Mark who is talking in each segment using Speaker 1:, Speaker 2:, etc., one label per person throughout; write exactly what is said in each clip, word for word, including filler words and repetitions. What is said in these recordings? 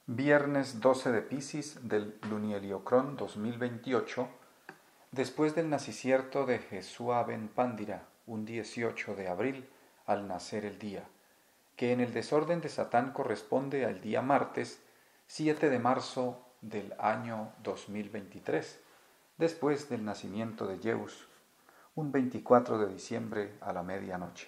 Speaker 1: Viernes doce de Piscis del Lunieliocrón dos mil veintiocho, después del nacicierto de Jesúa ben Pándira, un dieciocho de abril, al nacer el día, que en el desorden de Satán corresponde al día martes siete de marzo del año dos mil veintitrés, después del nacimiento de Zeus, un veinticuatro de diciembre a la medianoche.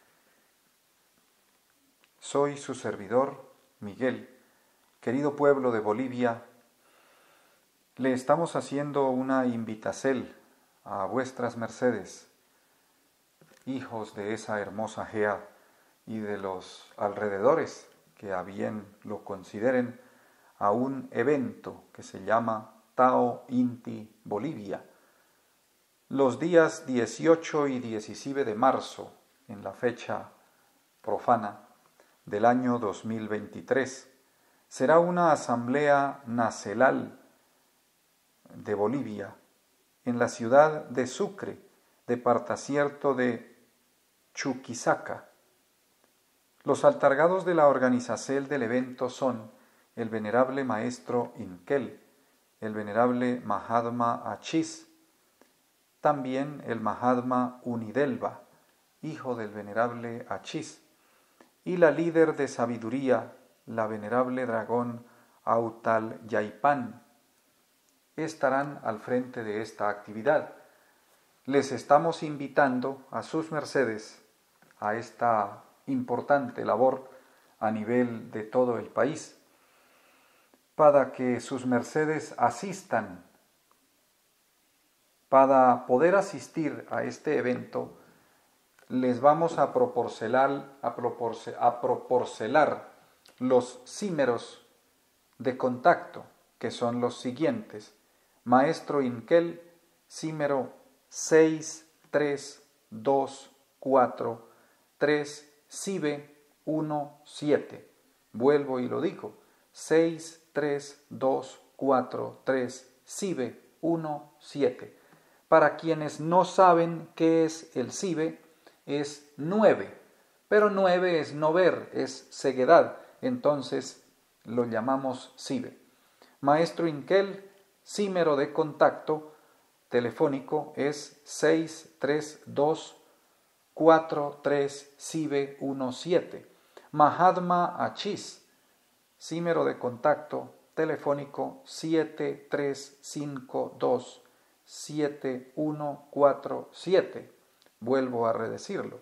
Speaker 1: Soy su servidor, Miguel. Querido pueblo de Bolivia, le estamos haciendo una invitacel a vuestras mercedes, hijos de esa hermosa Gea y de los alrededores que a bien lo consideren, a un evento que se llama Tao Inti Bolivia, los días dieciocho y diecisiete de marzo, en la fecha profana del año dos mil veintitrés. Será una asamblea nacional de Bolivia en la ciudad de Sucre, departacierto de Chuquisaca. Los altargados de la organización del evento son el venerable maestro Inkel, el venerable Mahatma Achis, también el Mahatma Unidelva, hijo del venerable Achis, y la líder de sabiduría, la venerable dragón Autal Yaipan, estarán al frente de esta actividad. Les estamos invitando a sus mercedes a esta importante labor a nivel de todo el país, para que sus mercedes asistan. Para poder asistir a este evento, les vamos a proporcionar, a proporce, a proporcionar los símeros de contacto, que son los siguientes. Maestro Inkel, símero seis tres dos cuatro tres Sibe uno siete. Vuelvo y lo digo, seis tres dos cuatro tres Sibe uno siete. Para quienes no saben qué es el Sibe, es nueve, pero nueve es no ver, es ceguedad, entonces lo llamamos Sibe. Maestro Inkel, símero de contacto telefónico es seis tres dos cuatro tres Sibe uno siete. Mahatma Achis, símero de contacto telefónico siete tres cinco dos siete uno cuatro siete. Vuelvo a redecirlo.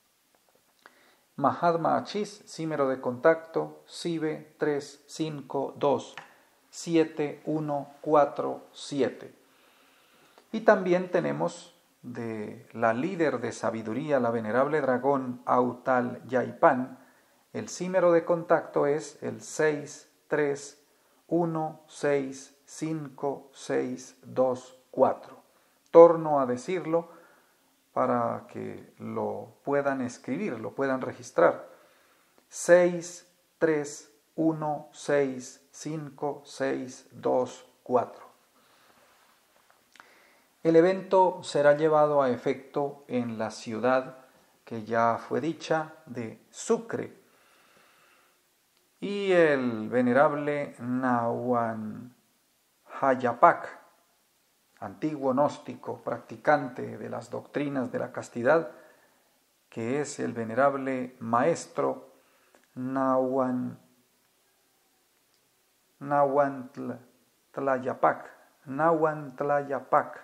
Speaker 1: Mahatma Achis, símero de contacto Sibe tres cinco dos siete uno cuatro siete. Y también tenemos de la líder de sabiduría, la venerable dragón Autal Yaipan, el símero de contacto es el seis tres uno seis cinco seis dos cuatro. Torno a decirlo para que lo puedan escribir, lo puedan registrar. seis tres uno seis cinco seis dos cuatro. El evento será llevado a efecto en la ciudad que ya fue dicha de Sucre, y el venerable Nahuan Hayapac, antiguo gnóstico practicante de las doctrinas de la castidad, que es el venerable maestro Nahuan Nahuan Tlayapac, Nahuan Tlayapac.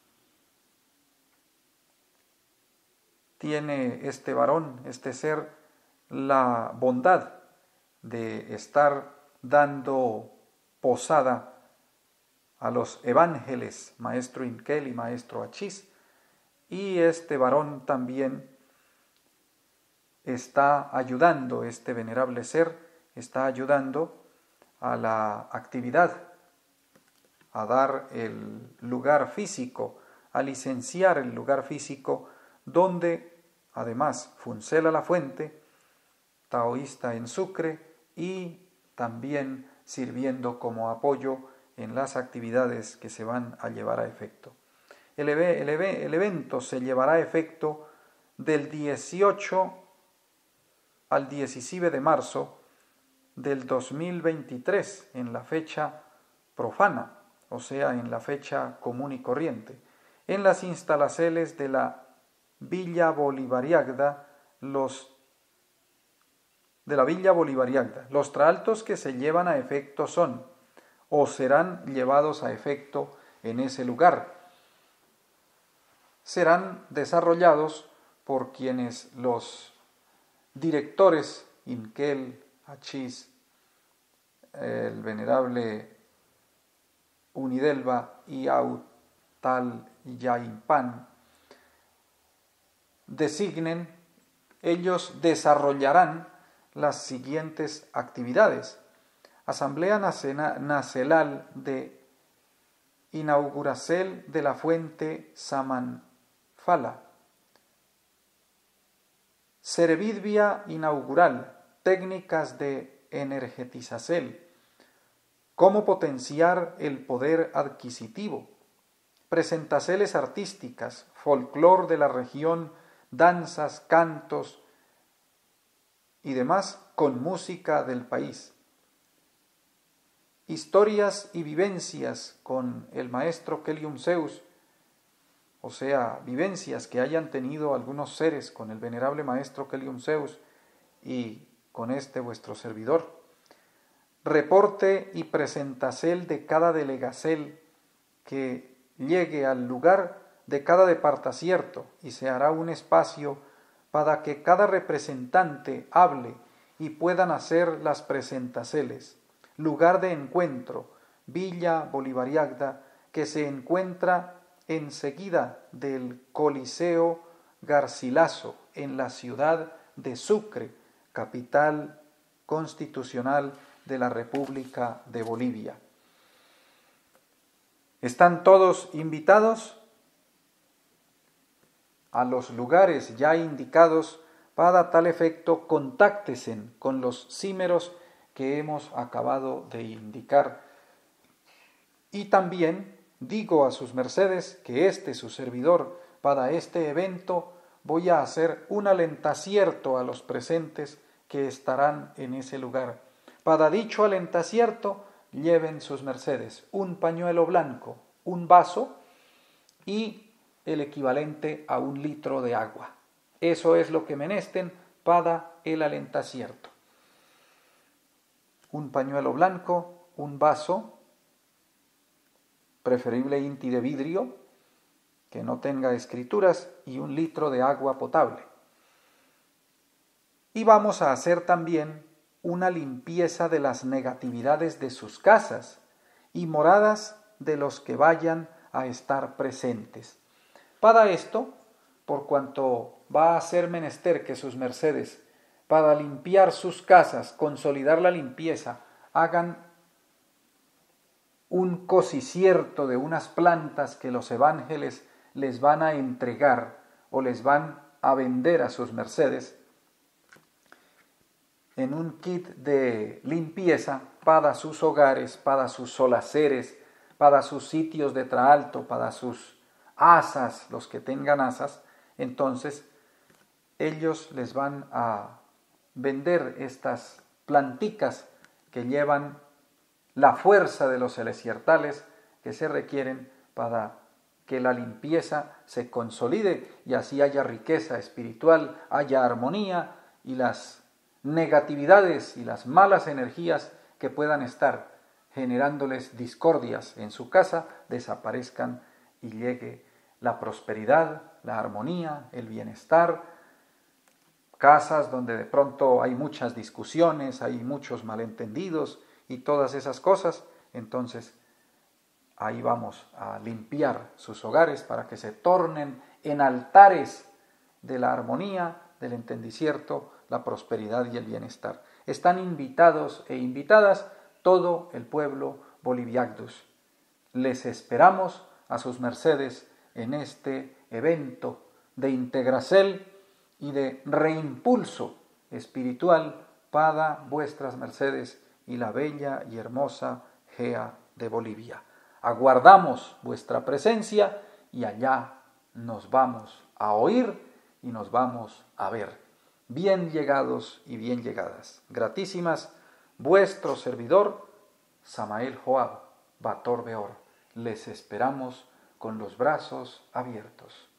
Speaker 1: Tiene este varón, este ser, la bondad de estar dando posada a los evángeles, maestro Inkel y maestro Achis, y este varón también está ayudando, este venerable ser está ayudando a la actividad, a dar el lugar físico, a licenciar el lugar físico, donde además funcela la fuente, taoísta en Sucre, y también sirviendo como apoyo en las actividades que se van a llevar a efecto. El, el, el evento se llevará a efecto del dieciocho al diecisiete de marzo del dos mil veintitrés, en la fecha profana, o sea, en la fecha común y corriente, en las instalaciones de la Villa Bolivariagda, los de la Villa Bolivariagda. Los traaltos que se llevan a efecto son, o serán llevados a efecto en ese lugar, serán desarrollados por quienes los directores Inquel, Achís, el venerable Unidelva y Autal Yaimpan designen. Ellos desarrollarán las siguientes actividades: Asamblea Nacional de inauguración de la fuente Samanfala, Servidvia inaugural, técnicas de energetización, cómo potenciar el poder adquisitivo, presentaciones artísticas, folclor de la región, danzas, cantos y demás con música del país, historias y vivencias con el maestro Kelium Zeus, o sea, vivencias que hayan tenido algunos seres con el venerable maestro Kelium Zeus y con este vuestro servidor. Reporte y presentación de cada delegacel que llegue al lugar de cada departacierto, y se hará un espacio para que cada representante hable y puedan hacer las presentaciones. Lugar de encuentro, Villa Bolivariagda, que se encuentra enseguida del Coliseo Garcilaso, en la ciudad de Sucre, capital constitucional de la República de Bolivia. ¿Están todos invitados? A los lugares ya indicados, para tal efecto, contáctense con los címeros que hemos acabado de indicar. Y también digo a sus mercedes que este su servidor, para este evento, voy a hacer un alentacierto a los presentes que estarán en ese lugar. Para dicho alentacierto, lleven sus mercedes un pañuelo blanco, un vaso y el equivalente a un litro de agua. Eso es lo que menesten para el alentacierto. Un pañuelo blanco, un vaso, preferible inti de vidrio, que no tenga escrituras, y un litro de agua potable. Y vamos a hacer también una limpieza de las negatividades de sus casas y moradas de los que vayan a estar presentes. Para esto, por cuanto va a ser menester que sus mercedes, para limpiar sus casas, consolidar la limpieza, hagan un cosicierto de unas plantas que los evángeles les van a entregar o les van a vender a sus mercedes, en un kit de limpieza para sus hogares, para sus solaceres, para sus sitios de traalto, para sus asas, los que tengan asas. Entonces ellos les van a vender estas planticas que llevan la fuerza de los celestiales que se requieren para que la limpieza se consolide y así haya riqueza espiritual, haya armonía y las negatividades y las malas energías que puedan estar generándoles discordias en su casa desaparezcan y llegue la prosperidad, la armonía, el bienestar. Casas donde de pronto hay muchas discusiones, hay muchos malentendidos y todas esas cosas, entonces ahí vamos a limpiar sus hogares para que se tornen en altares de la armonía, del entendicierto, la prosperidad y el bienestar. Están invitados e invitadas todo el pueblo boliviagdus. Les esperamos a sus mercedes en este evento de integracel y de reimpulso espiritual para vuestras mercedes y la bella y hermosa Gea de Bolivia. Aguardamos vuestra presencia y allá nos vamos a oír y nos vamos a ver. Bien llegados y bien llegadas. Gratísimas vuestro servidor, Samael Joab, Bator Beor. Les esperamos con los brazos abiertos.